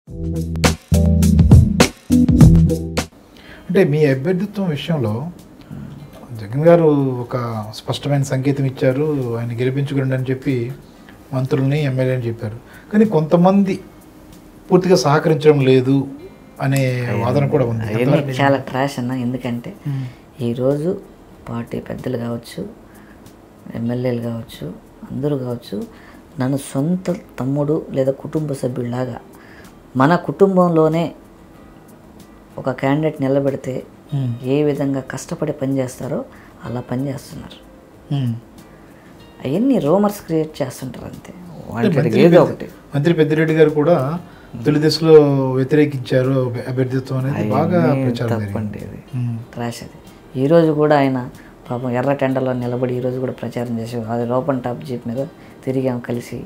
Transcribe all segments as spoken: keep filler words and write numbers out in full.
అంటే మీ అభ్యర్థిత్వం విషయంలో జగన్ గారు ఒక స్పష్టమైన సంకేతం ఇచ్చారు, ఆయన గెలిపించుకోండి అని చెప్పి మంత్రుల్ని ఎమ్మెల్యేని చెప్పారు. కానీ కొంతమంది పూర్తిగా సహకరించడం లేదు అనే వాదన కూడా ఉంది. చాలా ట్రాష్ అన్న. ఎందుకంటే ఈరోజు పార్టీ పెద్దలు కావచ్చు, ఎమ్మెల్యేలు కావచ్చు, అందరూ కావచ్చు, నన్ను సొంత తమ్ముడు లేదా కుటుంబ సభ్యుల్లాగా మన కుటుంబంలోనే ఒక క్యాండిడేట్ నిలబెడితే ఏ విధంగా కష్టపడి పనిచేస్తారో అలా పనిచేస్తున్నారు. అవన్నీ రోమర్స్ క్రియేట్ చేస్తుంటారు అంతే. ఏదో ఒకటి మంత్రి పెద్దిరెడ్డి గారు కూడా తొలి దశలో వ్యతిరేకించారు అభ్యర్థిత్వం అనేది, బాగా తప్పండి. అది ట్రాష్. అది ఈరోజు కూడా ఆయన పాపం ఎర్ర టెండర్లో నిలబడి ఈరోజు కూడా ప్రచారం చేసి అది ఓపెన్ టాప్ జీప్ మీద తిరిగాం కలిసి.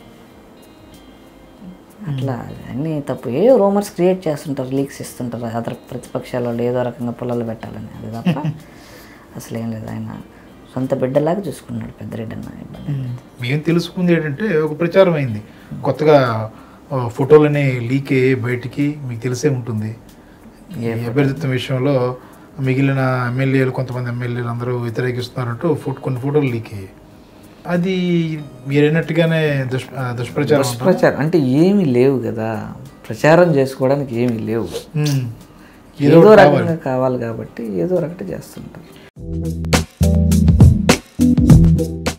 అట్లా అన్నీ తప్పు. ఏ రోమర్స్ క్రియేట్ చేస్తుంటారు, లీక్స్ ఇస్తుంటారు అదర్ ప్రతిపక్షాల వాళ్ళు ఏదో రకంగా పొలాలు పెట్టాలని. అది తప్ప అసలు ఏం లేదు. ఆయన సొంత బిడ్డలాగా చూసుకున్నాడు పెద్దరెడ్డి అన్న. ఇబ్బంది మేము తెలుసుకుంది ఏంటంటే ఒక ప్రచారం అయింది, కొత్తగా ఫోటోలని లీక్ అయ్యి బయటికి, మీకు తెలిసే ఉంటుంది. అభ్యర్థిత్వం విషయంలో మిగిలిన ఎమ్మెల్యేలు కొంతమంది ఎమ్మెల్యేలు అందరూ వ్యతిరేకిస్తున్నారంటూ ఫోటో కొన్ని ఫోటోలు లీక్ అయ్యాయి. అది మీరైనట్టుగానే దుష్ దుష్ప్రచారం దుష్ప్రచారం అంటే ఏమీ లేవు కదా, ప్రచారం చేసుకోవడానికి ఏమీ లేవు. ఏదో రకంగా కావాలి కాబట్టి ఏదో రకటి చేస్తుంటారు.